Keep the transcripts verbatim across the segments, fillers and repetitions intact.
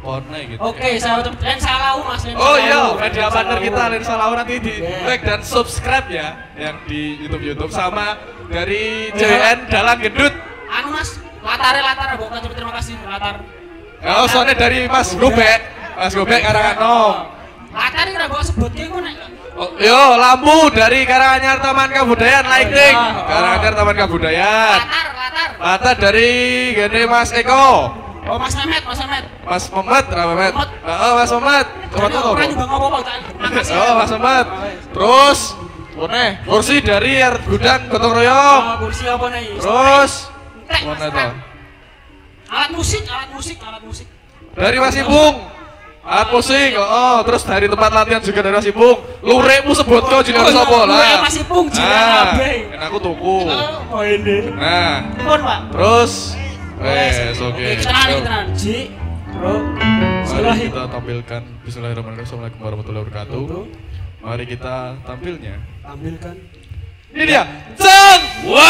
Pone gitu. Oke, saya ucap Len Salau Mas. Len Oh Salau. iya, media Len partner Salau. kita Len Salau nanti di Yeah. like dan subscribe ya yang di YouTube YouTube sama dari J W N Dalang Gendut. Anu Mas, latare latar bukan terima kasih latar. Oh, soalnya dari Mas Gobek, Mas Gobek Karangano. Latar ini ora mbok sebutke ku nek. Oh, yo lampu dari Karanganyar Taman Kabudayaan lighting. Oh, iya. Karanganyar Taman Kabudayaan. Latar, latar. Latar dari gede Mas Eko. Oh Mas Mehmet, Mas Mehmet. Mas Memet, Mas Memet. Memet. Oh, Mas Memet. Coba tuh. Ora juga ngopo-ngopo tak. Makasih. Oh, Mas Memet. Terus Mana? Kursi dari R Gudang Gotong Royong. Oh, kursi apa nih? Terus Trek, Mas, mana trek. tuh? Alat musik, alat musik, alat musik. Dari Mas Ipung. Alat musik. Oh, terus dari tempat latihan juga dari Mas Ipung. Lurekmu sebut kau jeneng Oh, sapa lurek lah. Mas Ipung, jeneng Nah, kabeh. kan aku tuku. Oh, ini. Nah, Pun, Pak. terus wes oke. Oke, kenalan, Yuk. kenalan. Ji, bro. Mari Silahi. kita tampilkan Bismillahirrahmanirrahim. Assalamualaikum warahmatullahi wabarakatuh. Mari kita tampilnya. Tampilkan. Ini dia, Sang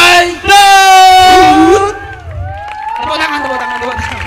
Wonder. Tepuk tangan, tepuk tangan, tepuk tangan.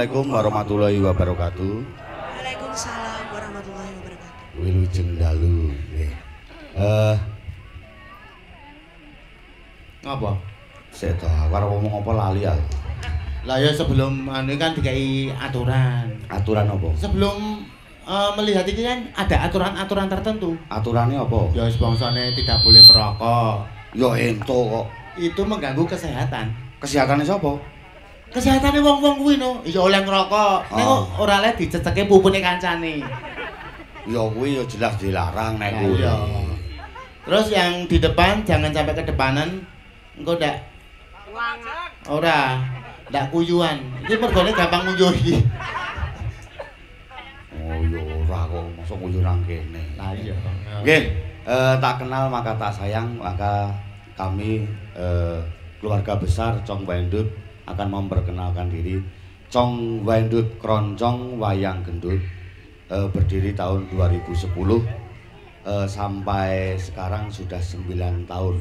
Assalamualaikum warahmatullahi wabarakatuh. Waalaikumsalam warahmatullahi wabarakatuh. Wilujeng dalu. Nggih. Eh Ngapa? Sik to, aku arep ngomong apa lali ya. Lah ya sebelum anu kan dikai aturan. Aturan apa? Sebelum uh, melihat ini kan ada aturan-aturan tertentu. Aturannya apa? Ya bangsane tidak boleh merokok. Ya ento kok. Itu mengganggu kesehatan. Kesehatannya sapa? Kesehatannya wong-wong kuwi no. Ya oleh ngerokok. Nek Oh. kok ora oleh diceceke pupune kancane. Ya kuwi ya jelas dilarang nek Nah, kuwi. iya. Terus yang di depan jangan sampai kedepanan. Engko ndak ora, ndak kuyuan. Iki mergone gampang nguyuh iki. Oh ya ora kok mosok nguyu nang kene. Lah iya. Nggih, eh, tak kenal maka tak sayang, maka kami eh, keluarga besar Cong Wendut akan memperkenalkan diri. Cong Wendut Kroncong Wayang Gendut eh, berdiri tahun dua ribu sepuluh eh, sampai sekarang sudah sembilan tahun.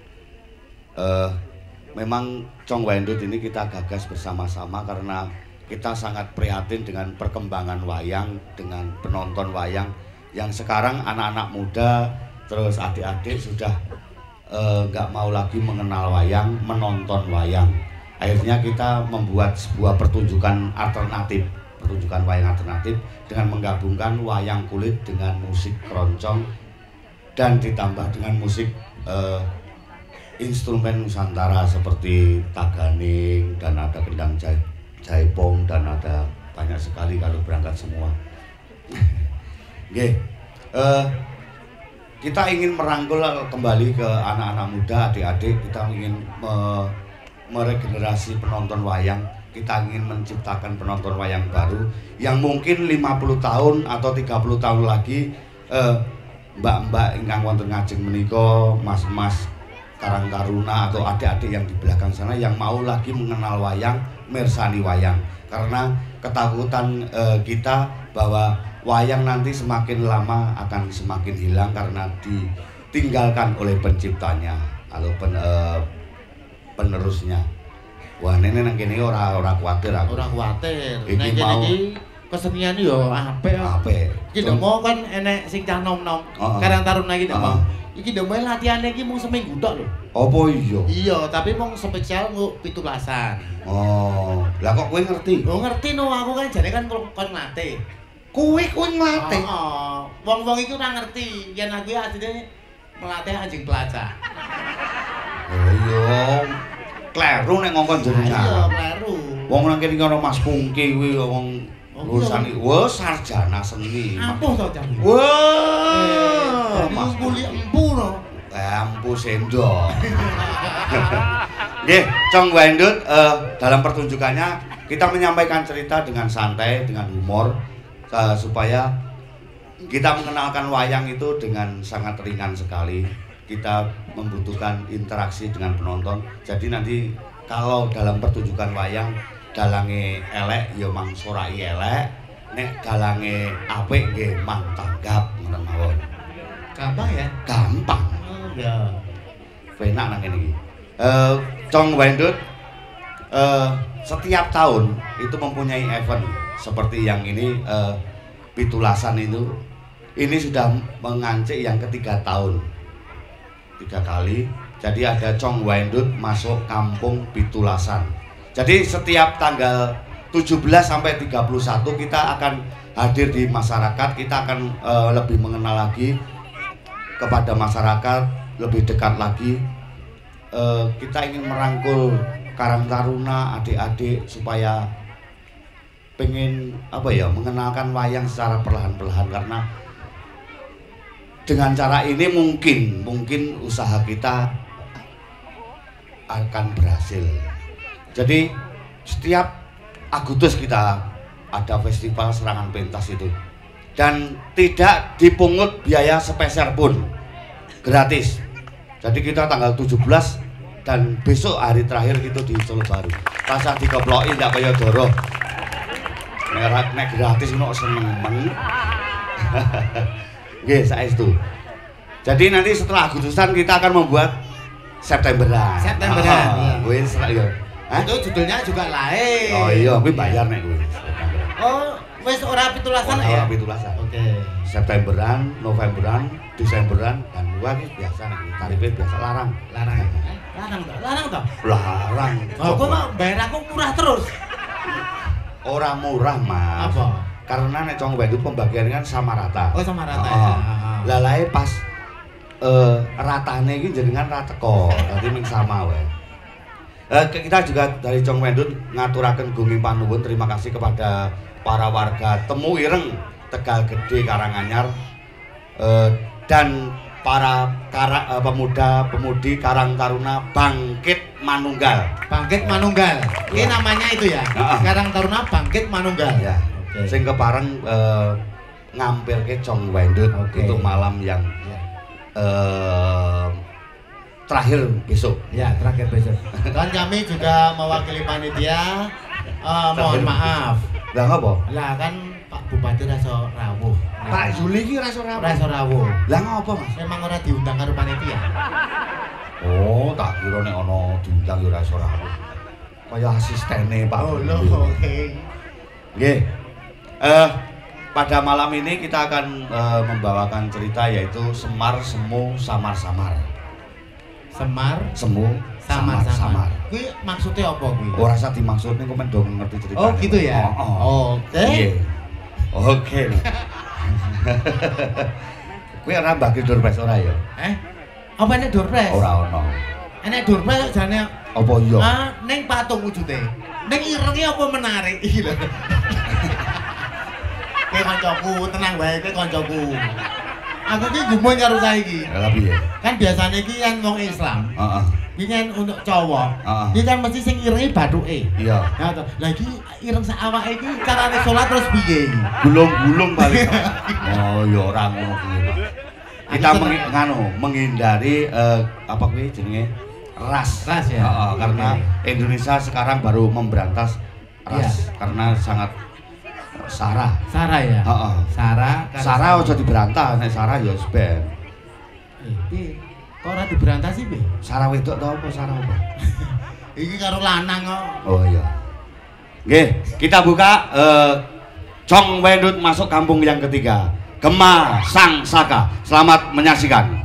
Eh, memang Cong Wendut ini kita gagas bersama-sama karena kita sangat prihatin dengan perkembangan wayang, dengan penonton wayang yang sekarang anak-anak muda terus adik-adik sudah nggak uh, mau lagi mengenal wayang, menonton wayang. Akhirnya kita membuat sebuah pertunjukan alternatif, pertunjukan wayang alternatif dengan menggabungkan wayang kulit dengan musik keroncong dan ditambah dengan musik uh, instrumen Nusantara seperti taganing dan ada kendang jai, jaipong dan ada banyak sekali kalau berangkat semua. Nggih. Uh, kita ingin merangkul kembali ke anak-anak muda, adik-adik. Kita ingin me meregenerasi penonton wayang. Kita ingin menciptakan penonton wayang baru yang mungkin lima puluh tahun atau tiga puluh tahun lagi mbak-mbak ingkang wonten ngajeng menika, mas-mas Karang Taruna atau adik-adik yang di belakang sana yang mau lagi mengenal wayang, mirsani wayang. Karena ketakutan eh, kita bahwa wayang nanti semakin lama akan semakin hilang karena ditinggalkan oleh penciptanya atau pen, uh, penerusnya. Wah, nenek nang kene ora ora kuwatir aku. Ora kuwatir. Iki Nek mau iki kesenian yo apik. apik. Iki ndemo kan enek sing cah nom-nom. Heeh. Karang Taruna iki ndemo. Heeh. Iki ndemo latihane iki mung seminggu tok lho. Apa iya? Iya, tapi mung spesial nggo pitulasan. Oh, lah kok kowe ngerti? Oh ngerti no, aku kan jane kan kon ngelatih. Kowe kowe nglatih. Heeh. Wong-wong iki ora ngerti yen aku asline melatih anjing pelacak. Oh iya. Kleru nek ngongkon Iya, jenengan. kleru. Wong nang kene karo Mas Pungki kuwi wong urusan iki wah sarjana seni. Ampuh to, Cang. Wah, Mas kuliah empu no. Empu sendok. Nggih, Cong Wendut uh, dalam pertunjukannya kita menyampaikan cerita dengan santai, dengan humor uh, supaya kita mengenalkan wayang itu dengan sangat ringan sekali. Kita membutuhkan interaksi dengan penonton. Jadi nanti kalau dalam pertunjukan wayang dalange elek ya mang sorai elek, nek dalange apik nggih mang tanggap ngoten mawon. Gampang ya? Gampang. Oh ya. Penak nang kene iki. Eh Cong Wendut eh setiap tahun itu mempunyai event seperti yang ini eh pitulasan itu. Ini sudah mengancik yang ketiga tahun. Tiga kali. Jadi ada Cong Wendut masuk kampung pitulasan. Jadi setiap tanggal tujuh belas sampai tiga puluh satu kita akan hadir di masyarakat, kita akan uh, lebih mengenal lagi kepada masyarakat, lebih dekat lagi. Uh, kita ingin merangkul Karang Taruna, adik-adik supaya pengen apa ya, mengenalkan wayang secara perlahan-perlahan karena dengan cara ini mungkin mungkin usaha kita akan berhasil. Jadi setiap Agustus kita ada festival serangan pentas itu dan tidak dipungut biaya sepeser pun, gratis. Jadi kita tanggal tujuh belas dan besok hari terakhir itu di Solo Baru. Rasa dikeploki ndak kaya doro. Merek nek gratis ngono seneng men. Nggih, saestu. Jadi nanti setelah Agustusan kita akan membuat Septemberan. Septemberan. Oh, wis ya. Hah? Itu judulnya juga lain. Oh iya, kuwi bayar nek kuwi. Oh, wis ora pitulasan ya? Ora pitulasan. Oke. Septemberan, Novemberan, Desemberan dan gua iki biasa nek tarifnya biasa larang. Larang. Larang toh, larang toh. Larang. Oh, kok mau bayar aku murah terus. Ora murah, Mas. Apa? Karena nek Cong Wendut pembagiannya kan sama rata. Oh, sama rata. Oh. Ya. Lah lae pas eh ratane iki jenengan ra teko, dadi ming sama wae. Eh, kita juga dari Cong Wendut ngaturaken gunging panuwun terima kasih kepada para warga Temu Ireng, Tegal Gede, Karanganyar eh, dan para kara, eh, pemuda-pemudi Karang Taruna Bangkit Manunggal. Bangkit Manunggal. Ini namanya itu ya. Heeh. Karang Taruna Bangkit Manunggal. Ya. Oke. Sing kepareng eh, ngampilke Cong Wendut Oke. untuk malam yang Ya. eh, terakhir besok. Ya, terakhir besok. Dan kami juga mewakili panitia eh, mohon maaf. Lah ngapa? Lah kan Pak Bupati rasa rawuh. Pak Juli ki rasa rawuh. Rasa rawuh. Lah ngapa, Mas? Memang ora diundang karo panitia. Oh, tak kira nek ana diundang ya rasa rawuh. Kaya asistene Pak. Oh, Juli. loh, oke. Nggih. Eh pada malam ini kita akan eh, membawakan cerita yaitu Semar Semu Samar Samar. Semar Semu samar Samar. samar. Kuwi maksudnya apa kuwi? Ora usah dimaksud niku men dong ngerti cerita. Oh, gitu ya. Oh, oh. Oke. Nggih. Oke. Kuwi ora bagi doorpress ora ya? Eh? Apa nek doorpress? Ora ono. Enek doorpress kok jane Apa iya? ah ning patung wujude. Ning irenge apa menarik iki lho. Kowe kancaku, tenang wae kowe kancaku. Aku ki gumun karo saiki. Lah piye? Kan biasanya ki kan wong Islam. Heeh. Iki kan untuk cowok. Heeh. Iki kan mesti sing irenge bathuke. Iya. Nah, to. Lah iki ireng sak awake iki carane salat terus piye iki? Gulung-gulung paling. Oh, ya ora ngono kuwi, Pak. Kita Aku mengi, nganu, menghindari eh, apa kuwi jenenge? Ras. Ras ya? Heeh, karena Oke. Indonesia sekarang baru memberantas ras karena sangat Sarah. Sarah ya? Heeh. Sarah. karo Sarah aja diberantas, nek Sarah ya ben. Eh, piye? Kok ora diberantas sih, Be? Sarah wedok ta apa Sarah apa? Iki karo lanang kok. Oh iya. Nggih, kita buka eh, Cong Wendut masuk kampung yang ketiga. Gema Sang Saka. Selamat menyaksikan.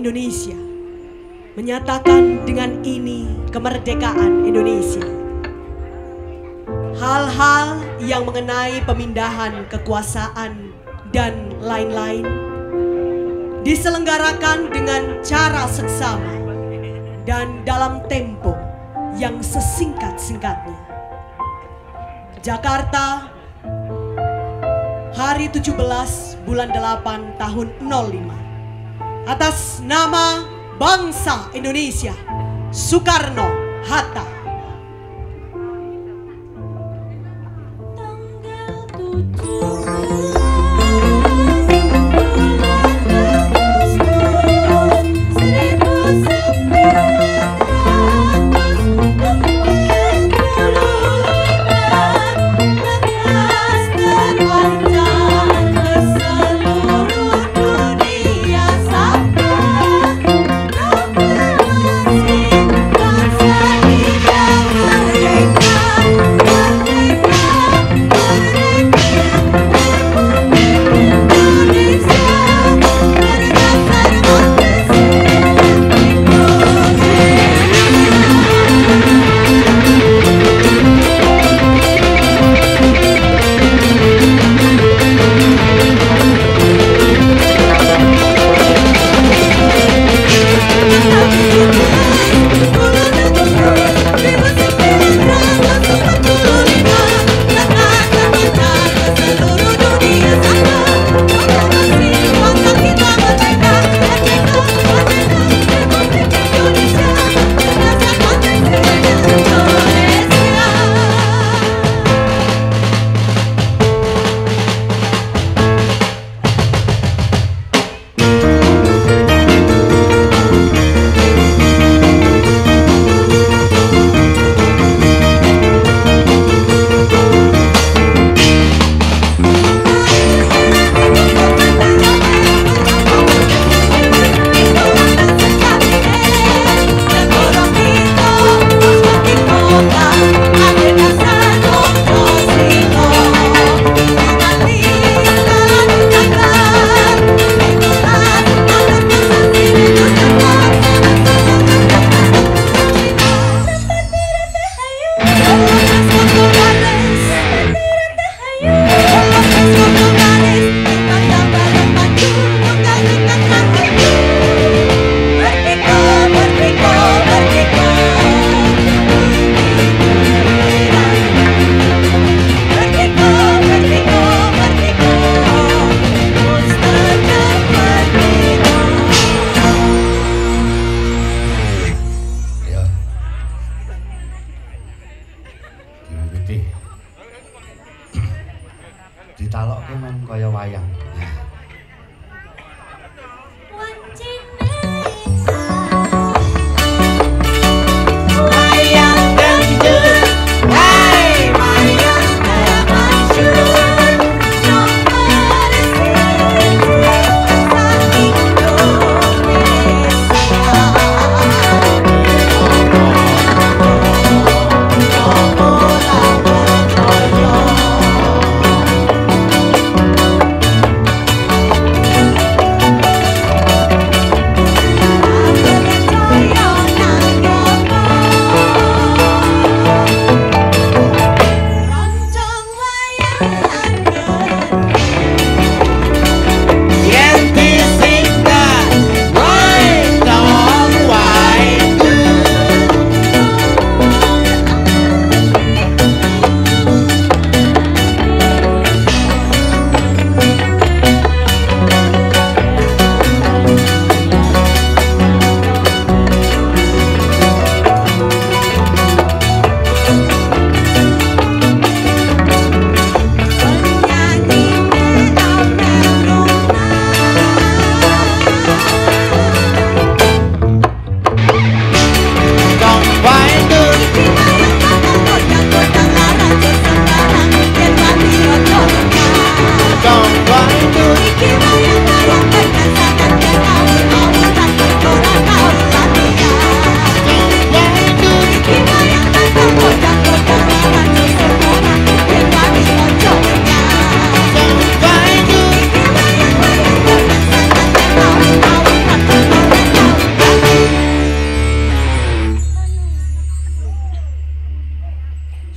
Indonesia menyatakan dengan ini kemerdekaan Indonesia. Hal-hal yang mengenai pemindahan kekuasaan dan lain-lain diselenggarakan dengan cara seksama dan dalam tempo yang sesingkat-singkatnya. Jakarta, hari tujuh belas bulan delapan tahun nol lima. Atas nama bangsa Indonesia, Soekarno-Hatta. Bangsa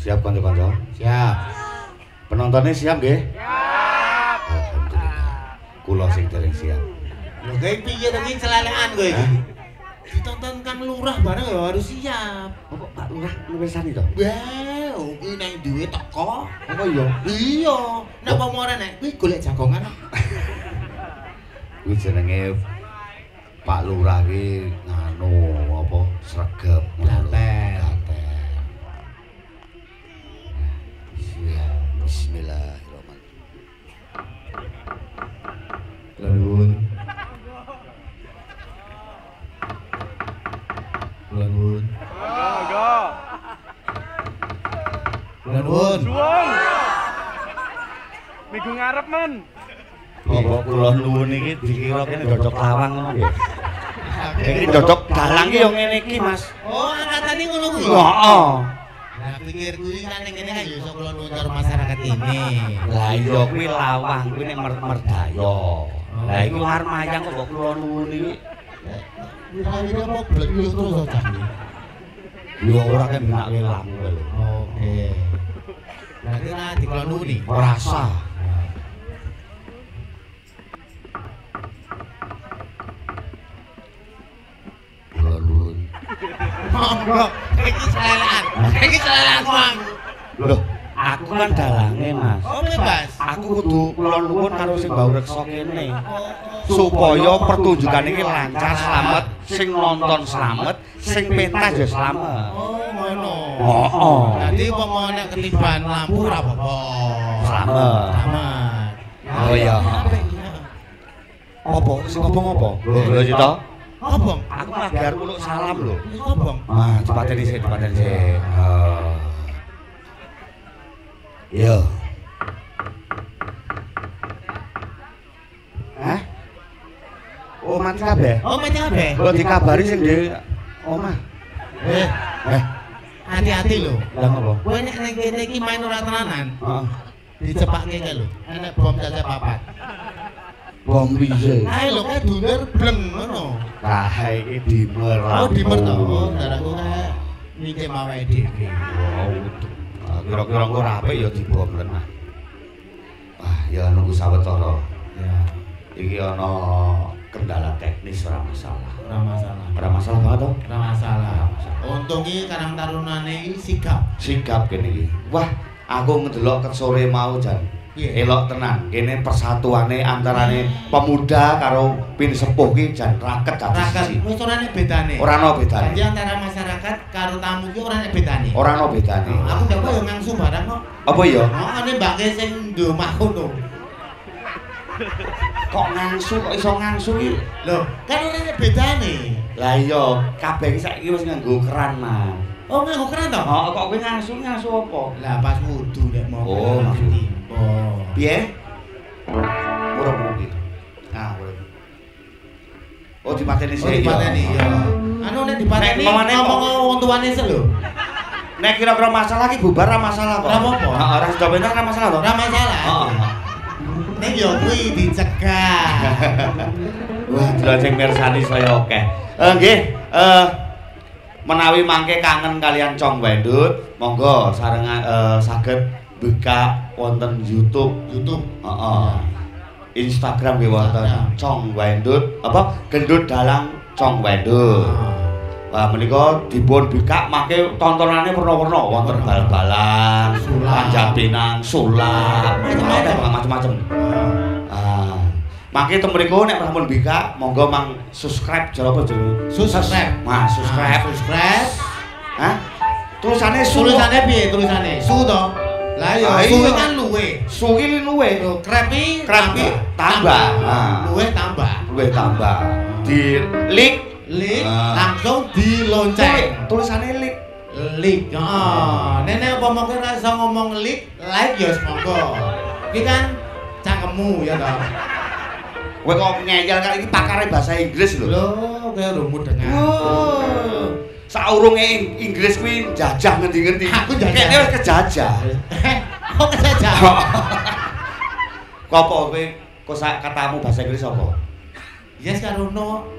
Siap kanca-kanca? Siap. Penontonnya siap nggih? Siap. Alhamdulillah. Kula sing dereng siap. Lho gawe piye to iki celelekan kowe iki? Ditonton Kang Lurah bareng ya harus siap. Apa Pak Lurah nulisani to? Wah, kuwi nang duwe teko. Apa iya? Iya, nek apa ora nek kuwi golek jagongan. Kuwi jenenge Pak Lurah ki nganu apa sregep Gaten. Bismillahirrahmanirrahim. Lanun. Lanun. Lanun. Minggu ngarep men. Apa kula nuwun iki dikira kene dodok lawang ngono nggih. Iki dodok dalang ki yo ngene iki, Mas. Oh, angkatane ngono kuwi. Heeh. Nah, pikir kuwi kan ning kene kan ya iso kula nuwun karo masyarakat ini. Lah iya kuwi lawang, kuwi nek merdaya. Lah iku arep mayang kok kula nuwun iki. Kira-kira apa blek yo terus aja. Yo ora kan benake lampu lho. Oke. Berarti lah di kula nuwun iki. Rasa. Kula nuwun. Monggo, iki celelekan. Iki celelekan wong. Loh, aku kan dalange, Mas. Oh, bebas. Aku kudu kula nuwun karo sing mbau reksa kene. Supaya pertunjukan iki lancar, slamet, sing nonton slamet, sing pentas ya slamet. Oh, ngono. Heeh. Berarti umpama nek ketiban lampu ora apa-apa. Slamet. Slamet. Oh iya. Apa sing ngomong apa? Lho Cita. Apa? Aku lagi arep uluk salam lho. Apa? Ah, dipateni sik, dipateni sik. Oh. Yo. Hah? Oh, mati kabeh. Oh, mati kabeh. Kok dikabari sing di omah. Eh, Eh, hati-hati lho. lha ngopo? Kowe nek ning kene iki main ora tenanan, Heeh. dicepakke kae lho. Enek bom caca papat. Bom piye? Ae lho kae dunder bleng ngono. Lah iki dimer. Oh, dimer to. Oh, darahku kae nyikim awake dhewe. Wow. Ah, kira-kira engko ora apik ya dibom tenan. Wah, ya nunggu sawetara. Ya, Iki ana kendala teknis ora masalah. ora masalah. Ora masalah banget toh? Ora masalah. Untung iki Karang Tarunane iki sigap. Sigap kene iki. Wah, aku ngedelok ket sore mau jan. Piye? Elok tenan. Kene persatuane antarane pemuda karo pin sepuh ki jan raket dadi Raket siji. wis ora nek bedane. Ora ana bedane. Jadi antara masyarakat karo tamu ki ora nek bedane. Ora ana bedane. Aku ndak kok yo ngangsu barang kok. Apa ya? Oh, ane mbake sing ndho makono. Kok ngangsu kok iso ngangsu ki? Loh, kan ora nek bedane. Lah iya, kabeh iki saiki wis nganggo keran, Mas. Oh, nganggo keran to? Oh, kok kowe ngangsu ngangsu apa? Lah pas wudu nek mau Oh, keran maksud- timba. Piye? Ora mungkin. Nah, ora. Oh, dipateni Oh, sik. dipateni ya. Anu nek dipateni Nek mamane kok- ngomong wong tuane sik lho. Nek kira-kira masalah ki bubar ra masalah kok. Ora apa-apa. Heeh, ora sudah bener ra masalah to? Ora masalah. Heeh. Nek yo kuwi dicegah. Wah, delok sing mirsani saya akeh. Eh nggih, eh menawi mangke kangen kalian Cong Wendut, monggo sareng eh, saged buka wonten YouTube, YouTube. heeh. Instagram nggih wonten Cong Wendut, apa Gendut Dalang Cong Wendut. Wah, menika dipun bikak mangke tontonane werna-werna wonten bal-balan, Sulap. panjat pinang, sulap, Macem-macem. macam-macam. Ah, mangke teng mriku nek sampun bikak, monggo mang subscribe jare apa jenenge? Subscribe. Mas, subscribe. Ah, subscribe. Hah? Tulisane su. Tulisane piye tulisane? Su to. Lah yo Ah, su iya. kan luwe. Su ki luwe. Lho, krepi Krepi tambah. Ah. Luwe tambah. Luwe tambah. Di link Lik Ah. langsung dilonceng. tulisane link. Lik. Heeh. Nenek apa mongko ora iso ngomong lik, like ya monggo. Iki kan cangkemmu ya toh. Kowe kok ngeyel kan iki pakare bahasa Inggris lho. Lho, kaya rumut dengan. Oh. Saurunge Inggris kuwi jajah ngendi-ngendi. Aku jajah. Kayaknya wis kejajah. Kok kejajah? Kok apa kowe kosa katamu bahasa Inggris apa? Yes karo no.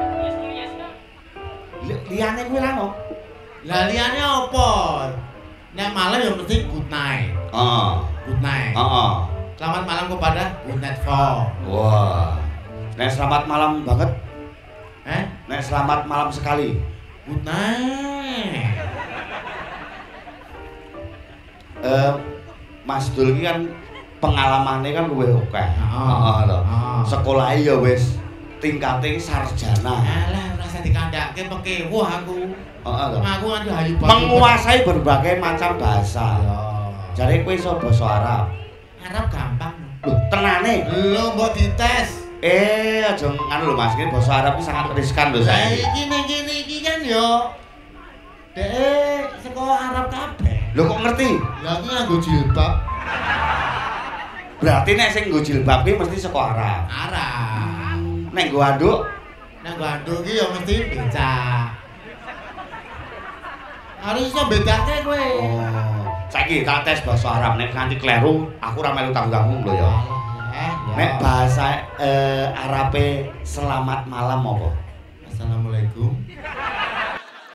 Li- Liyane kuwi lan ono. Lah liyane apa? Nek malam ya mesti good night. Heeh. Good night. Heeh. Selamat malam kepada good night for. Wah. Nek selamat malam banget. Eh? Nek selamat malam sekali. Good night. Eh Mas Dul iki kan pengalamane kan luwih akeh. Heeh. Heeh lho. Heeh. Sekolahe ya wis tingkate sarjana. Alah ora usah dikandake pekewo aku. Heeh lho. Aku kan hayu banget. Menguasai berbagai macam bahasa. Ya. Jare kowe iso basa Arab. Arab gampang. Loh, tenane. Lho mbok dites. Eh, aja anu lho Mas, iki basa Arab iki sangat riskan lho Lah saya. iki ning kene iki kan yo dek sekolah Arab kabeh. Lho kok ngerti? Lah iki nganggo jilbab. Berarti nek sing nggo jilbab ki mesti saka Arab. Arab. Nek nggo anduk, Nek gandung iki yo mesti becak. Harus iso bedake kowe. oh, saiki tak tes basa Arab nek nganti kleru, aku ora melu tanggung-tanggung lho ya. Eh, Nek bahasa eh, Arabe selamat malam apa? Assalamualaikum.